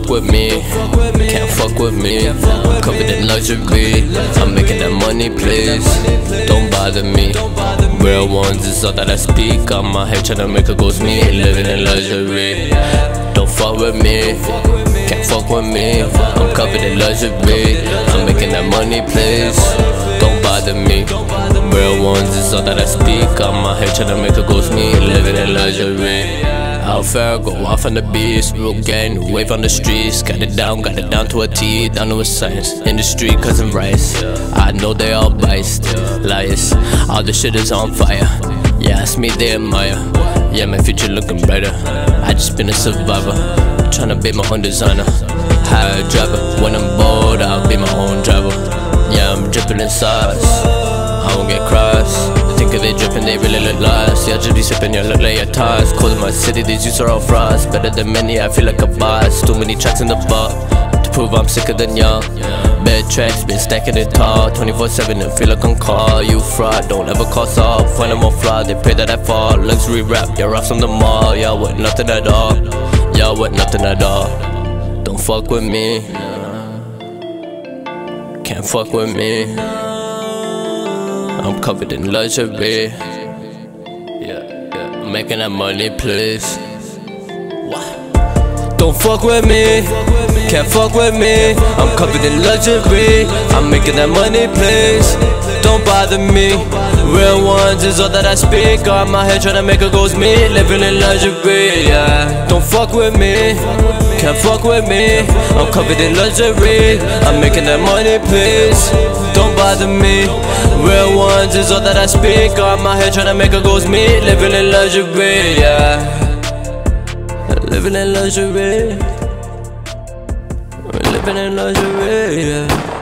with me, can't fuck with me. I'm covered in luxury, I'm making that money, please. Don't bother me. Real ones is all that I speak. I'm out here tryna make a ghost me, living in luxury. Don't fuck with me, can't fuck with me. I'm covered in luxury, I'm making that money, please. Don't bother me. Real ones is all that I speak. I'm out here tryna make a ghost me, living in luxury. Out fair, go off on the beast. Real gang, wave on the streets. Got it down to a T, down to a science. In the street, cousin Rice. I know they all biased, liars. All the shit is on fire. Yeah, it's me they admire. Yeah, my future looking brighter. I just been a survivor, tryna be my own designer. High driver, when I'm bored, I'll be my own driver. Yeah, I'm dripping in sauce, I won't get crossed. Think of it dripping, they really look lost. Yeah, I just be sipping, yeah, look like your toss. Cold in my city, these youths are all frost. Better than many, I feel like a boss. Too many tracks in the bar to prove I'm sicker than y'all. Bad tracks, been stacking it tall 24/7 and feel like I'm call. You fraud, don't ever call soft. When I'm on fly, they pray that I fall. Luxury rap, you're off from the mall. Y'all with nothing at all, y'all with nothing at all. Don't fuck with me, can't fuck with me. I'm covered in luxury. Yeah, making that money, please. Don't fuck with me, can't fuck with me. I'm covered in luxury, I'm making that money, please. Don't bother me. Real ones is all that I speak. I'm out here tryna make a ghost me, living in luxury. Yeah, don't fuck with me, can't fuck with me. I'm covered in luxury, I'm making that money, please. Don't bother me. Real ones is all that I speak. I'm out here tryna make a ghost me, living in luxury. Yeah, living in luxury, living in luxury. Yeah.